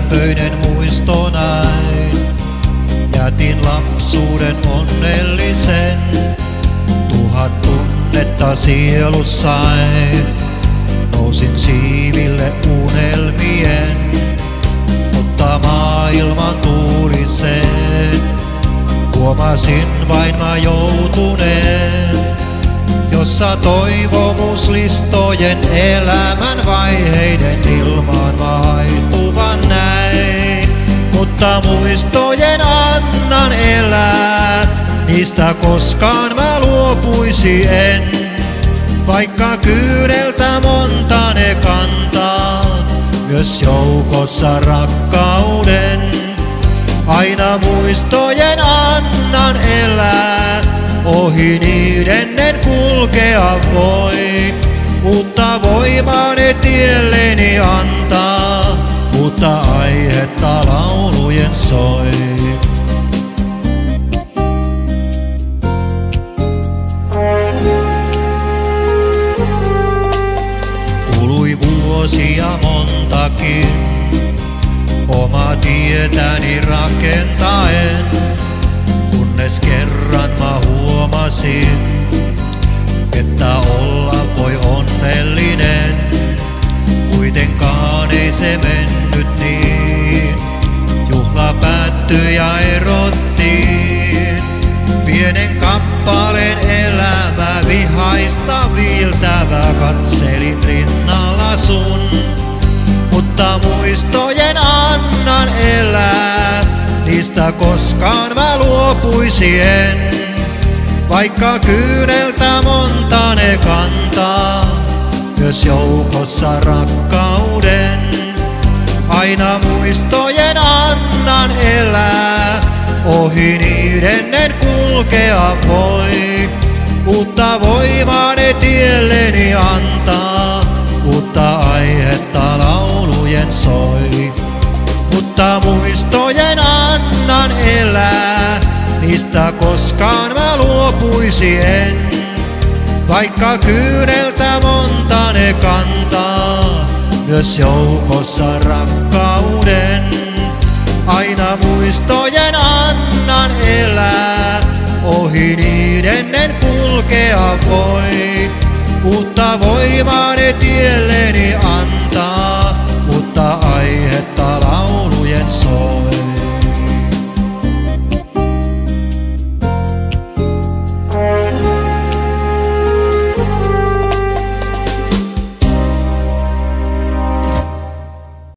lämpöinen muisto näin. Jätin lapsuuden onnellisen, 1000 tunnetta sielussain. Nousin siiville unelmien, mutta maailman tuuliseen. Huomasin vain mä joutuneen, jossa toivomuslistojen elämän vaiheiden ilmaan mä haihtuvan näin. Mutta muistojen annan elää, niistä koskaan mä luopuisi en. Vaikka kyyneltä monta ne kantaa, myös joukossa rakkauden. Aina muistojen annan elää, ohi niiden en kulkea voi. Uutta voimaa ne tielleni antaa, uutta aihetta laulujen soi. Kului vuosia montakin, oma tietäni rakentaen, kunnes kerran mä huomasin, että olla voi onnellinen. Kuitenkaan ei se mennyt niin, juhla päättyi ja erottiin. Pienen kappaleen elämä vihaista viiltävä, katselin rinnalla sun. Mutta muistojen annan elää, niistä koskaan mä luopuisi en. Vaikka kyyneltä monta ne kantaa, myös joukossa rakkauden. Aina muistojen annan elää, ohi niiden en kulkea voi. Uutta voimaa ne tielleni antaa, uutta aihetta laulujen soi. Mutta muistojen annan elää, niistä koskaan mä luopuisi en. Vaikka kyyneltä monta ne kantaa, myös joukossa rakkauden. Aina muistojen annan elää, ohi niiden en kulkea voi. Uutta voimaa ne tielleni antaa, uutta aihetta laulujen soi.